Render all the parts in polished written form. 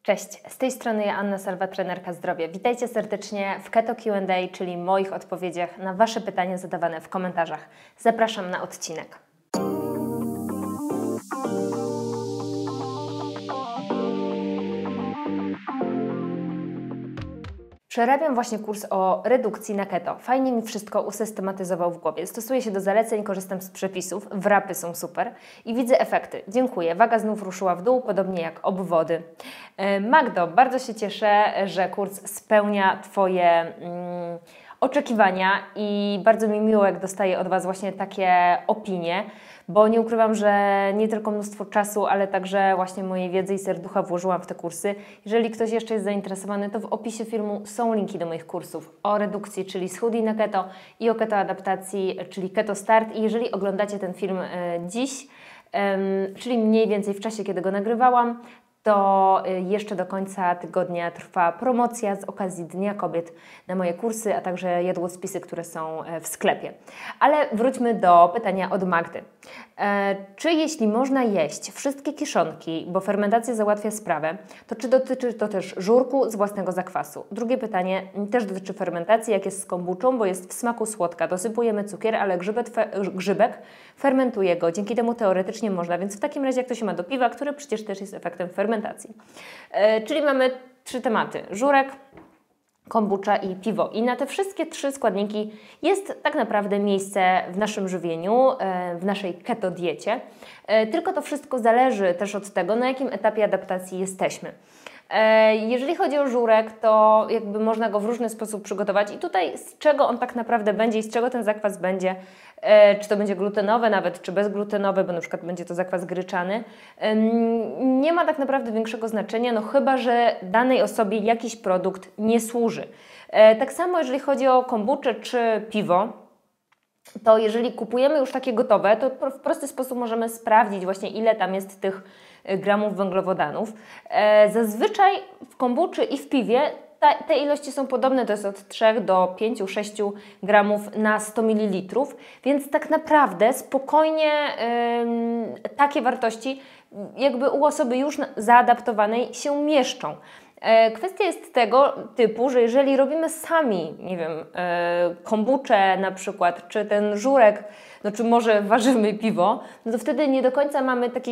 Cześć, z tej strony ja Anna Salwa, trenerka zdrowia. Witajcie serdecznie w Keto Q&A, czyli moich odpowiedziach na Wasze pytania zadawane w komentarzach. Zapraszam na odcinek. Przerabiam właśnie kurs o redukcji na keto. Fajnie mi wszystko usystematyzował w głowie. Stosuję się do zaleceń, korzystam z przepisów, wrapy są super i widzę efekty. Dziękuję. Waga znów ruszyła w dół, podobnie jak obwody. Magdo, bardzo się cieszę, że kurs spełnia Twoje oczekiwania i bardzo mi miło, jak dostaję od Was właśnie takie opinie, bo nie ukrywam, że nie tylko mnóstwo czasu, ale także właśnie mojej wiedzy i serducha włożyłam w te kursy. Jeżeli ktoś jeszcze jest zainteresowany, to w opisie filmu są linki do moich kursów o redukcji, czyli schudnij na keto, i o ketoadaptacji, czyli Keto Start. I jeżeli oglądacie ten film dziś, czyli mniej więcej w czasie, kiedy go nagrywałam, to jeszcze do końca tygodnia trwa promocja z okazji Dnia Kobiet na moje kursy, a także jadłospisy, które są w sklepie. Ale wróćmy do pytania od Magdy. Czy jeśli można jeść wszystkie kiszonki, bo fermentacja załatwia sprawę, to czy dotyczy to też żurku z własnego zakwasu? Drugie pytanie też dotyczy fermentacji, jak jest z kombuczą, bo jest w smaku słodka. Dosypujemy cukier, ale grzybek fermentuje go. Dzięki temu teoretycznie można, więc w takim razie jak to się ma do piwa, które przecież też jest efektem fermentacji. Czyli mamy trzy tematy. Żurek, kombucza i piwo. I na te wszystkie trzy składniki jest tak naprawdę miejsce w naszym żywieniu, w naszej keto diecie. Tylko to wszystko zależy też od tego, na jakim etapie adaptacji jesteśmy. Jeżeli chodzi o żurek, to jakby można go w różny sposób przygotować i tutaj z czego on tak naprawdę będzie i z czego ten zakwas będzie, czy to będzie glutenowe nawet, czy bezglutenowe, bo na przykład będzie to zakwas gryczany, nie ma tak naprawdę większego znaczenia, no chyba że danej osobie jakiś produkt nie służy. Tak samo jeżeli chodzi o kombuczę czy piwo, to jeżeli kupujemy już takie gotowe, to w prosty sposób możemy sprawdzić właśnie, ile tam jest tych gramów węglowodanów. Zazwyczaj w kombuczy i w piwie te ilości są podobne, to jest od 3 do 5-6 gramów na 100 ml, więc tak naprawdę spokojnie takie wartości jakby u osoby już zaadaptowanej się mieszczą. Kwestia jest tego typu, że jeżeli robimy sami, nie wiem, kombuczę na przykład, czy ten żurek, no czy może ważymy piwo, no to wtedy nie do końca mamy taką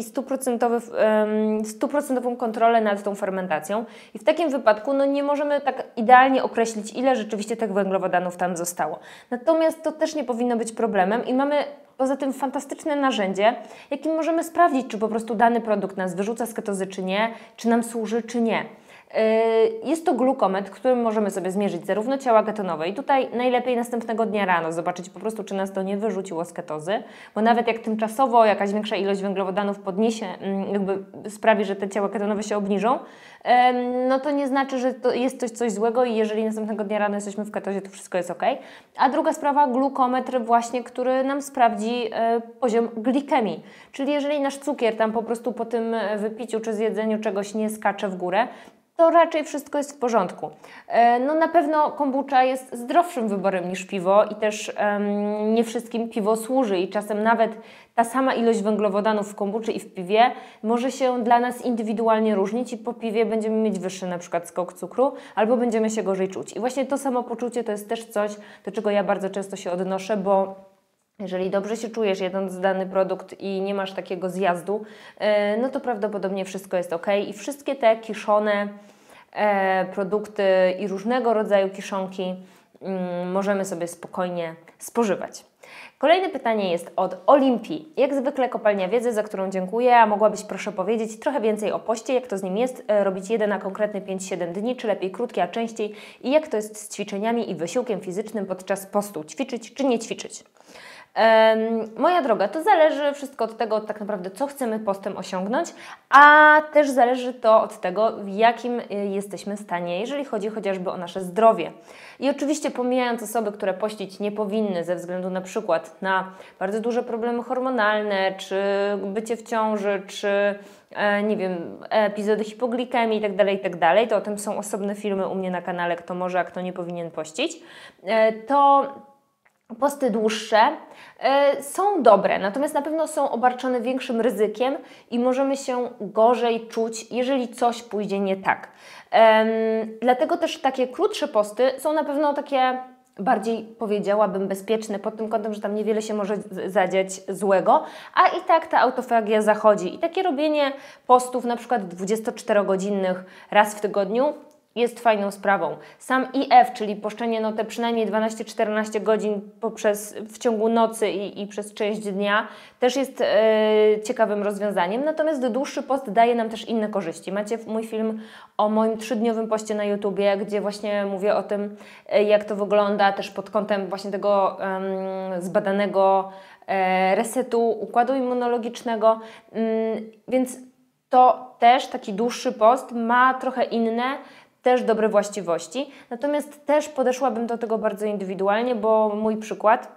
stuprocentową kontrolę nad tą fermentacją i w takim wypadku no nie możemy tak idealnie określić, ile rzeczywiście tych węglowodanów tam zostało. Natomiast to też nie powinno być problemem i mamy poza tym fantastyczne narzędzie, jakim możemy sprawdzić, czy po prostu dany produkt nas wyrzuca z ketozy, czy nie, czy nam służy, czy nie. Jest to glukometr, którym możemy sobie zmierzyć zarówno ciała ketonowe i tutaj najlepiej następnego dnia rano zobaczyć po prostu, czy nas to nie wyrzuciło z ketozy, bo nawet jak tymczasowo jakaś większa ilość węglowodanów podniesie, jakby sprawi, że te ciała ketonowe się obniżą, no to nie znaczy, że to jest coś złego i jeżeli następnego dnia rano jesteśmy w ketozie, to wszystko jest ok. A druga sprawa, glukometr właśnie, który nam sprawdzi poziom glikemii, czyli jeżeli nasz cukier tam po prostu po tym wypiciu czy zjedzeniu czegoś nie skacze w górę, to raczej wszystko jest w porządku. No na pewno kombucza jest zdrowszym wyborem niż piwo i też nie wszystkim piwo służy i czasem nawet ta sama ilość węglowodanów w kombuczy i w piwie może się dla nas indywidualnie różnić i po piwie będziemy mieć wyższy na przykład skok cukru albo będziemy się gorzej czuć. I właśnie to samopoczucie to jest też coś, do czego ja bardzo często się odnoszę, bo jeżeli dobrze się czujesz jedząc dany produkt i nie masz takiego zjazdu, no to prawdopodobnie wszystko jest ok i wszystkie te kiszone produkty i różnego rodzaju kiszonki możemy sobie spokojnie spożywać. Kolejne pytanie jest od Olimpii. Jak zwykle kopalnia wiedzy, za którą dziękuję, a mogłabyś proszę powiedzieć trochę więcej o poście, jak to z nim jest, robić jeden na konkretny 5-7 dni, czy lepiej krótkie, a częściej i jak to jest z ćwiczeniami i wysiłkiem fizycznym podczas postu, ćwiczyć czy nie ćwiczyć? Moja droga, to zależy wszystko od tego tak naprawdę, co chcemy postem osiągnąć, a też zależy to od tego, w jakim jesteśmy stanie, jeżeli chodzi chociażby o nasze zdrowie. I oczywiście pomijając osoby, które pościć nie powinny ze względu na przykład na bardzo duże problemy hormonalne, czy bycie w ciąży, czy nie wiem, epizody hipoglikemii itd., to o tym są osobne filmy u mnie na kanale, kto może, a kto nie powinien pościć, to posty dłuższe są dobre, natomiast na pewno są obarczone większym ryzykiem i możemy się gorzej czuć, jeżeli coś pójdzie nie tak. Dlatego też takie krótsze posty są na pewno takie bardziej, powiedziałabym, bezpieczne pod tym kątem, że tam niewiele się może zadziać złego, a i tak ta autofagia zachodzi. I takie robienie postów na przykład 24-godzinnych raz w tygodniu jest fajną sprawą. Sam IF, czyli poszczenie no te przynajmniej 12-14 godzin w ciągu nocy i przez część dnia, też jest ciekawym rozwiązaniem. Natomiast dłuższy post daje nam też inne korzyści. Macie mój film o moim 3-dniowym poście na YouTubie, gdzie właśnie mówię o tym, jak to wygląda też pod kątem właśnie tego zbadanego resetu układu immunologicznego. Więc to też taki dłuższy post ma trochę inne też dobre właściwości. Natomiast też podeszłabym do tego bardzo indywidualnie, bo mój przykład,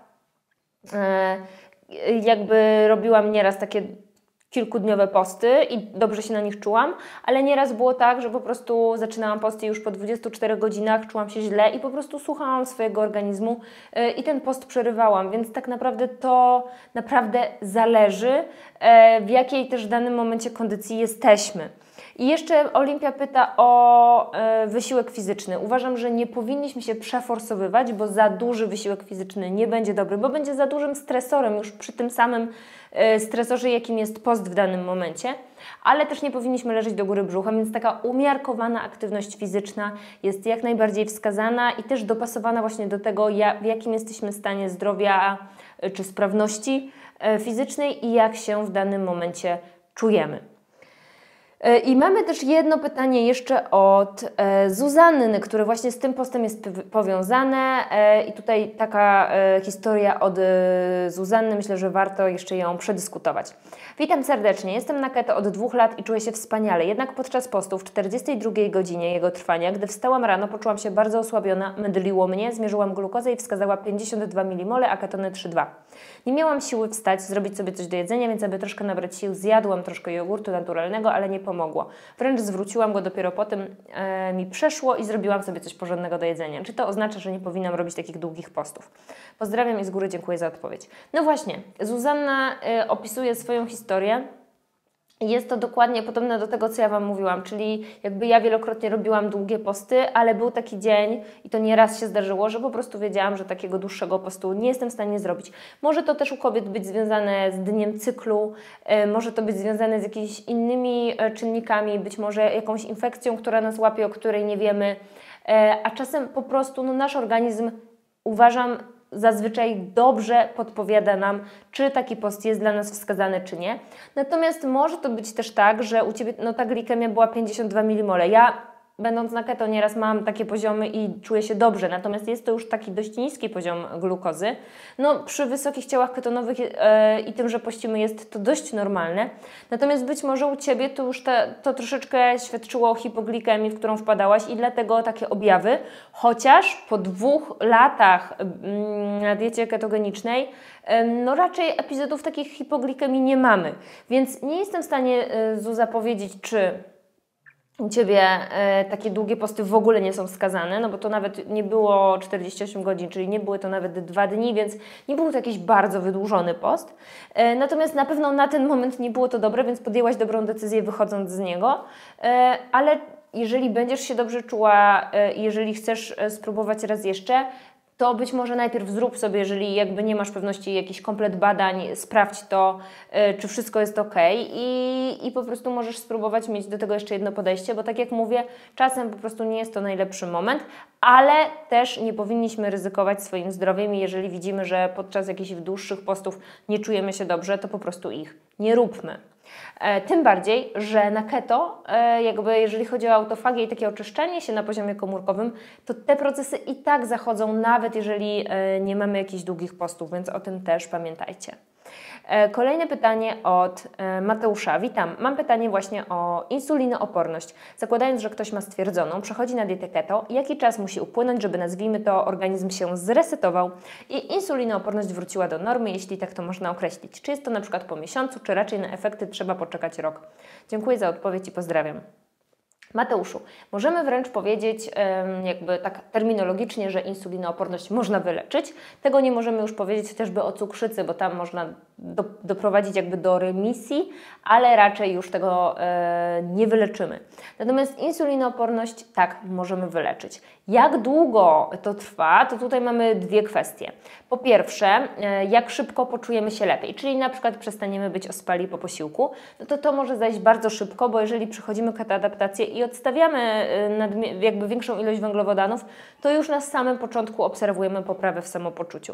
jakby robiłam nieraz takie kilkudniowe posty i dobrze się na nich czułam, ale nieraz było tak, że po prostu zaczynałam posty już po 24 godzinach, czułam się źle i po prostu słuchałam swojego organizmu i ten post przerywałam, więc tak naprawdę to naprawdę zależy, w jakiej też w danym momencie kondycji jesteśmy. I jeszcze Olimpia pyta o wysiłek fizyczny. Uważam, że nie powinniśmy się przeforsowywać, bo za duży wysiłek fizyczny nie będzie dobry, bo będzie za dużym stresorem już przy tym samym stresorze, jakim jest post w danym momencie, ale też nie powinniśmy leżeć do góry brzuchem, więc taka umiarkowana aktywność fizyczna jest jak najbardziej wskazana i też dopasowana właśnie do tego, w jakim jesteśmy stanie zdrowia czy sprawności fizycznej i jak się w danym momencie czujemy. I mamy też jedno pytanie jeszcze od Zuzanny, które właśnie z tym postem jest powiązane i tutaj taka historia od Zuzanny, myślę, że warto jeszcze ją przedyskutować. Witam serdecznie, jestem na keto od 2 lat i czuję się wspaniale, jednak podczas postu w 42 godzinie jego trwania, gdy wstałam rano, poczułam się bardzo osłabiona, mydliło mnie, zmierzyłam glukozę i wskazała 52 mmol, a ketony 3,2. Nie miałam siły wstać, zrobić sobie coś do jedzenia, więc aby troszkę nabrać sił, zjadłam troszkę jogurtu naturalnego, ale nie pomogło. Wręcz zwróciłam go, dopiero potem mi przeszło i zrobiłam sobie coś porządnego do jedzenia. Czy to oznacza, że nie powinnam robić takich długich postów? Pozdrawiam i z góry dziękuję za odpowiedź. No właśnie, Zuzanna opisuje swoją historię. Jest to dokładnie podobne do tego, co ja Wam mówiłam, czyli jakby ja wielokrotnie robiłam długie posty, ale był taki dzień i to nieraz się zdarzyło, że po prostu wiedziałam, że takiego dłuższego postu nie jestem w stanie zrobić. Może to też u kobiet być związane z dniem cyklu, może to być związane z jakimiś innymi czynnikami, być może jakąś infekcją, która nas łapie, o której nie wiemy, a czasem po prostu nasz organizm, uważam, zazwyczaj dobrze podpowiada nam, czy taki post jest dla nas wskazany, czy nie. Natomiast może to być też tak, że u Ciebie ta glikemia była 52 mmol. Ja, będąc na keto, nieraz mam takie poziomy i czuję się dobrze, natomiast jest to już taki dość niski poziom glukozy. Przy wysokich ciałach ketonowych i tym, że pościmy, jest to dość normalne. Natomiast być może u Ciebie to już to troszeczkę świadczyło o hipoglikemii, w którą wpadałaś i dlatego takie objawy, chociaż po 2 latach na diecie ketogenicznej raczej epizodów takich hipoglikemii nie mamy. Więc nie jestem w stanie, Zuza, powiedzieć, czy u Ciebie takie długie posty w ogóle nie są wskazane, bo to nawet nie było 48 godzin, czyli nie były to nawet 2 dni, więc nie był to jakiś bardzo wydłużony post. Natomiast na pewno na ten moment nie było to dobre, więc podjęłaś dobrą decyzję wychodząc z niego, ale jeżeli będziesz się dobrze czuła i jeżeli chcesz spróbować raz jeszcze, to być może najpierw zrób sobie, jeżeli jakby nie masz pewności jakichś komplet badań, sprawdź to, czy wszystko jest ok i po prostu możesz spróbować mieć do tego jeszcze jedno podejście, bo tak jak mówię, czasem po prostu nie jest to najlepszy moment, ale też nie powinniśmy ryzykować swoim zdrowiem i jeżeli widzimy, że podczas jakichś dłuższych postów nie czujemy się dobrze, to po prostu ich nie róbmy. Tym bardziej, że na keto, jeżeli chodzi o autofagię i takie oczyszczanie się na poziomie komórkowym, to te procesy i tak zachodzą, nawet jeżeli nie mamy jakichś długich postów, więc o tym też pamiętajcie. Kolejne pytanie od Mateusza. Witam. Mam pytanie właśnie o insulinooporność. Zakładając, że ktoś ma stwierdzoną, przechodzi na dietę keto, jaki czas musi upłynąć, żeby, nazwijmy to, organizm się zresetował i insulinooporność wróciła do normy, jeśli tak to można określić? Czy jest to na przykład po miesiącu, czy raczej na efekty trzeba poczekać rok? Dziękuję za odpowiedź i pozdrawiam. Mateuszu, możemy wręcz powiedzieć, jakby tak terminologicznie, że insulinooporność można wyleczyć. Tego nie możemy już powiedzieć chociażby o cukrzycy, bo tam można doprowadzić jakby do remisji, ale raczej już tego nie wyleczymy. Natomiast insulinooporność tak możemy wyleczyć. Jak długo to trwa, to tutaj mamy dwie kwestie. Po pierwsze, jak szybko poczujemy się lepiej, czyli na przykład przestaniemy być ospali po posiłku, no to może zajść bardzo szybko, bo jeżeli przechodzimy ketoadaptację i odstawiamy jakby większą ilość węglowodanów, to już na samym początku obserwujemy poprawę w samopoczuciu.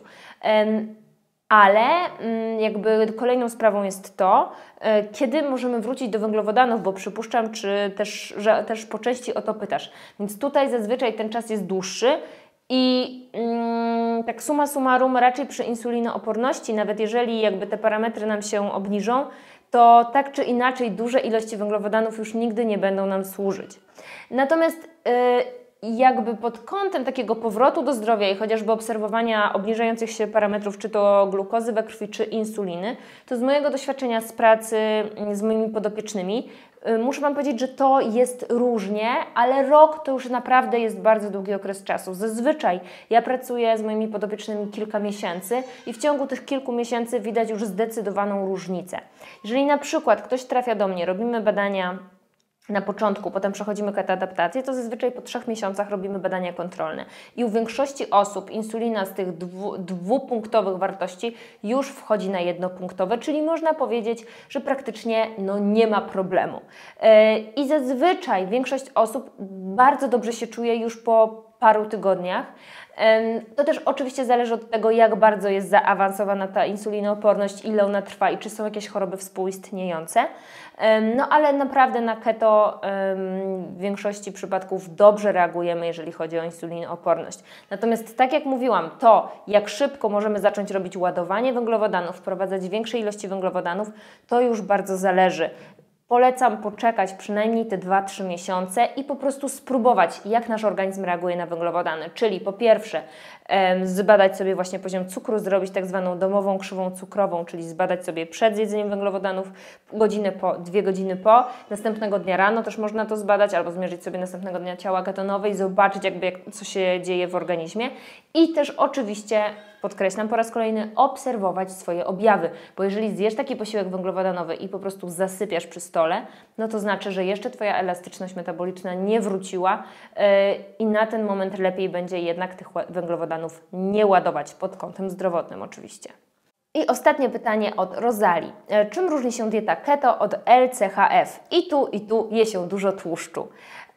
Ale jakby kolejną sprawą jest to, kiedy możemy wrócić do węglowodanów, bo przypuszczam, że też po części o to pytasz. Więc tutaj zazwyczaj ten czas jest dłuższy i tak summa summarum raczej przy insulinooporności, nawet jeżeli jakby te parametry nam się obniżą, to tak czy inaczej duże ilości węglowodanów już nigdy nie będą nam służyć. Natomiast jakby pod kątem takiego powrotu do zdrowia i chociażby obserwowania obniżających się parametrów, czy to glukozy we krwi, czy insuliny, to z mojego doświadczenia z pracy z moimi podopiecznymi muszę Wam powiedzieć, że to jest różnie, ale rok to już naprawdę jest bardzo długi okres czasu. Zazwyczaj ja pracuję z moimi podopiecznymi kilka miesięcy i w ciągu tych kilku miesięcy widać już zdecydowaną różnicę. Jeżeli na przykład ktoś trafia do mnie, robimy badania na początku, potem przechodzimy ketoadaptację, to zazwyczaj po 3 miesiącach robimy badania kontrolne. I u większości osób insulina z tych dwupunktowych wartości już wchodzi na jednopunktowe, czyli można powiedzieć, że praktycznie nie ma problemu. I zazwyczaj większość osób bardzo dobrze się czuje już po paru tygodniach. To też oczywiście zależy od tego, jak bardzo jest zaawansowana ta insulinooporność, ile ona trwa i czy są jakieś choroby współistniejące. No ale naprawdę na keto w większości przypadków dobrze reagujemy, jeżeli chodzi o insulinooporność. Natomiast tak jak mówiłam, to jak szybko możemy zacząć robić ładowanie węglowodanów, wprowadzać większe ilości węglowodanów, to już bardzo zależy. Polecam poczekać przynajmniej te 2-3 miesiące i po prostu spróbować, jak nasz organizm reaguje na węglowodany. Czyli po pierwsze zbadać sobie właśnie poziom cukru, zrobić tak zwaną domową krzywą cukrową, czyli zbadać sobie przed zjedzeniem węglowodanów, godzinę po, 2 godziny po, następnego dnia rano też można to zbadać, albo zmierzyć sobie następnego dnia ciała ketonowe i zobaczyć co się dzieje w organizmie. I też oczywiście, podkreślam po raz kolejny, obserwować swoje objawy, bo jeżeli zjesz taki posiłek węglowodanowy i po prostu zasypiasz przy stole, no to znaczy, że jeszcze Twoja elastyczność metaboliczna nie wróciła i na ten moment lepiej będzie jednak tych węglowodanów nie ładować pod kątem zdrowotnym oczywiście. I ostatnie pytanie od Rozali. Czym różni się dieta keto od LCHF? I tu je się dużo tłuszczu.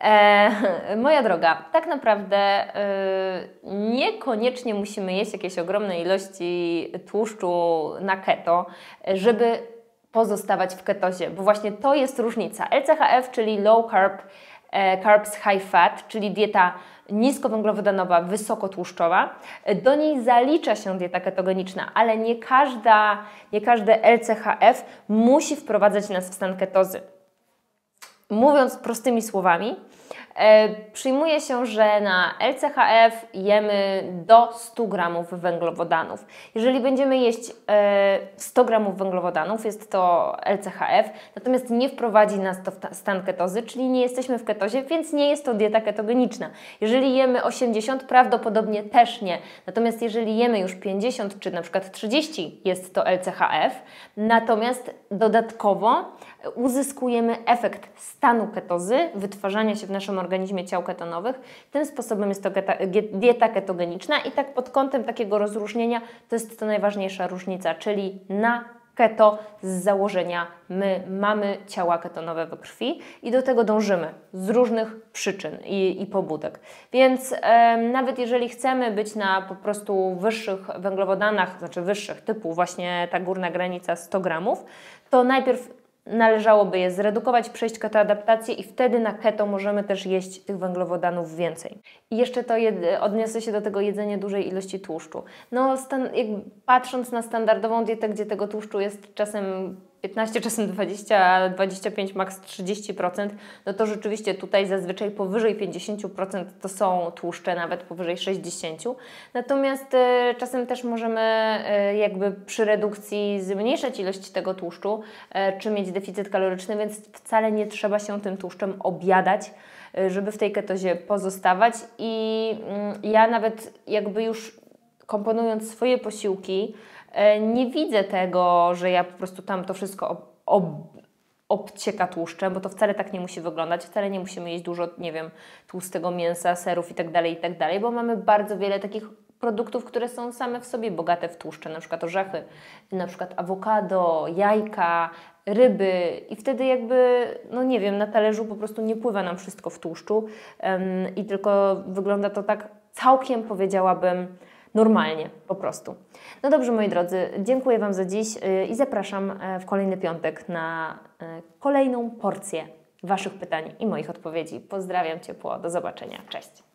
Moja droga, tak naprawdę niekoniecznie musimy jeść jakieś ogromne ilości tłuszczu na keto, żeby pozostawać w ketozie, bo właśnie to jest różnica. LCHF, czyli Low Carb, Carbs High Fat, czyli dieta niskowęglowodanowa, wysokotłuszczowa. Do niej zalicza się dieta ketogeniczna, ale nie każde LCHF musi wprowadzać nas w stan ketozy. Mówiąc prostymi słowami, przyjmuje się, że na LCHF jemy do 100 gramów węglowodanów. Jeżeli będziemy jeść 100 gramów węglowodanów, jest to LCHF, natomiast nie wprowadzi nas to w stan ketozy, czyli nie jesteśmy w ketozie, więc nie jest to dieta ketogeniczna. Jeżeli jemy 80, prawdopodobnie też nie. Natomiast jeżeli jemy już 50 czy na przykład 30, jest to LCHF, natomiast dodatkowo uzyskujemy efekt stanu ketozy, wytwarzania się w naszym organizmie ciał ketonowych. Tym sposobem jest to dieta ketogeniczna i tak pod kątem takiego rozróżnienia to jest to najważniejsza różnica, czyli na keto z założenia my mamy ciała ketonowe we krwi i do tego dążymy z różnych przyczyn i pobudek. Więc nawet jeżeli chcemy być na po prostu wyższych węglowodanach, znaczy wyższych typu właśnie ta górna granica 100 gramów, to najpierw należałoby je zredukować, przejść ketoadaptację i wtedy na keto możemy też jeść tych węglowodanów więcej. I jeszcze to odniosę się do tego jedzenia dużej ilości tłuszczu. No, patrząc na standardową dietę, gdzie tego tłuszczu jest czasem 15, czasem 20, 25, maks 30%, no to rzeczywiście tutaj zazwyczaj powyżej 50% to są tłuszcze, nawet powyżej 60%. Natomiast czasem też możemy jakby przy redukcji zmniejszać ilość tego tłuszczu, czy mieć deficyt kaloryczny, więc wcale nie trzeba się tym tłuszczem objadać, żeby w tej ketozie pozostawać. I ja nawet jakby już komponując swoje posiłki, nie widzę tego, że ja po prostu tam to wszystko obcieka tłuszczem, bo to wcale tak nie musi wyglądać, wcale nie musimy jeść dużo, nie wiem, tłustego mięsa, serów itd., bo mamy bardzo wiele takich produktów, które są same w sobie bogate w tłuszcze, na przykład orzechy, na przykład awokado, jajka, ryby i wtedy jakby, no nie wiem, na talerzu po prostu nie pływa nam wszystko w tłuszczu i tylko wygląda to tak całkiem, powiedziałabym, normalnie, po prostu. No dobrze, moi drodzy, dziękuję Wam za dziś i zapraszam w kolejny piątek na kolejną porcję Waszych pytań i moich odpowiedzi. Pozdrawiam ciepło, do zobaczenia, cześć!